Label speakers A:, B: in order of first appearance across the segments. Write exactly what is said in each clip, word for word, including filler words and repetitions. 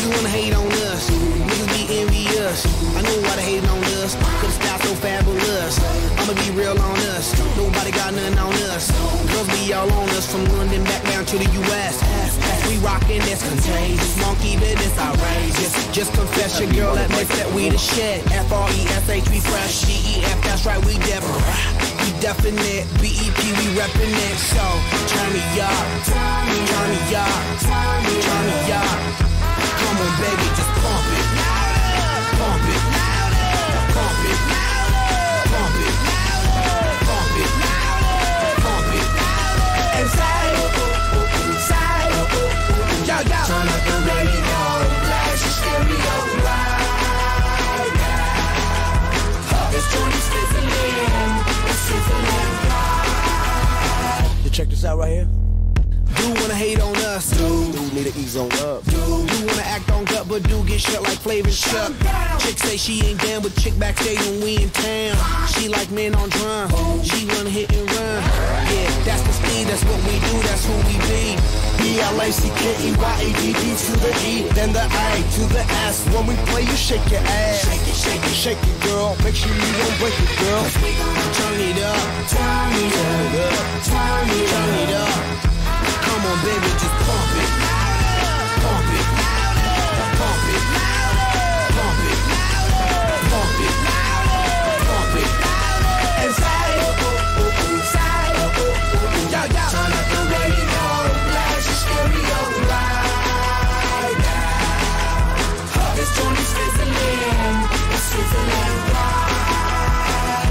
A: wanna hate on us, niggas be envious. I know why they hating on us, cause the style so fabulous. I'ma be real on us, nobody got nothing on us. Girls be all on us, from London back down to the U S We rockin', that's contagious, monkey business outrageous. Just confess your girl admits that we the shit. F R E S H, we fresh, D E F, that's right, we different. We definite, B E P, we reppin' it. So, turn me up, turn me up, turn me up. Come on baby, just pump it, pump it, pump it, pump it, pump it, pump it. And say, say, yo, yo. Turn up the radio, blast your stereo right now. This joint is sizzling, it's sizzling right. You check this out right here. Do wanna hate on us, dude. Do need to ease on up, dude. Do wanna act on gut, but do get shut like Flavor Chuck. Chick say she ain't down, but chick backstage when we in town. She like men on drum, she wanna hit and run. Yeah, that's the speed, that's what we do, that's who we be. B L A C K E Y A D D to the E, then the A to the S. When we play, you shake your ass. Shake it, shake it, shake it, girl. Make sure you don't break it, girl. Turn it up, turn it up, turn it, turn it up. Come on, baby, just pump it, pump it, pump it, pump it, pump it, pump it, and say, say, yo, yo. Turn up the radio, blast your stereo right now. This joint is sizzling, it's sizzling right.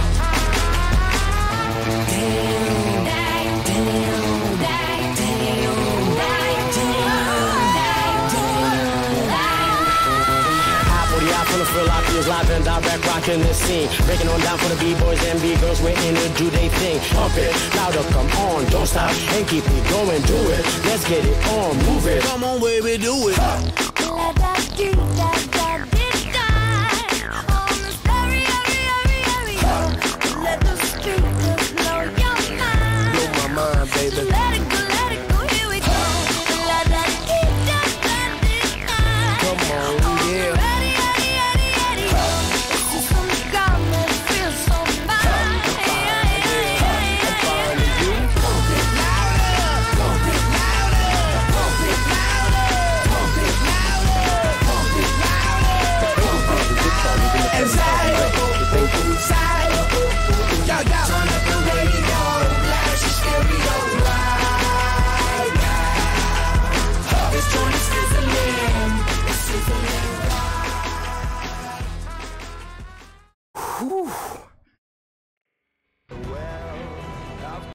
A: Damn, damn, damn. Live and direct, rocking the scene, breaking on down for the B-boys and B-girls, waiting to do they thing. Pump it, louder, come on, don't stop, and keep it going, do it. Let's get it on, move it. Come on, baby, do it. Let the street just blow your mind. Blow my mind, baby. Let it go, let it go, here we go. Let that keep that, that this time. Come on, yeah. This joint is sizzling, it's sizzling.